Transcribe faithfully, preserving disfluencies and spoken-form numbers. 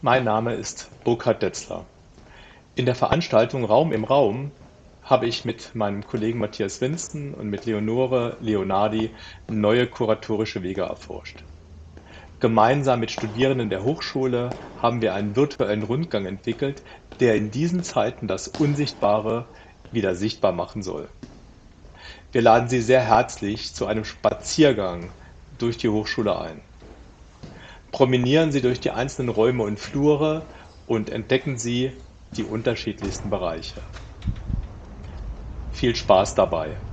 Mein Name ist Burkhard Detzler. In der Veranstaltung Raum im Raum habe ich mit meinem Kollegen Matthias Winston und mit Leonore Leonardi neue kuratorische Wege erforscht. Gemeinsam mit Studierenden der Hochschule haben wir einen virtuellen Rundgang entwickelt, der in diesen Zeiten das Unsichtbare wieder sichtbar machen soll. Wir laden Sie sehr herzlich zu einem Spaziergang durch die Hochschule ein. Promenieren Sie durch die einzelnen Räume und Flure und entdecken Sie die unterschiedlichsten Bereiche. Viel Spaß dabei!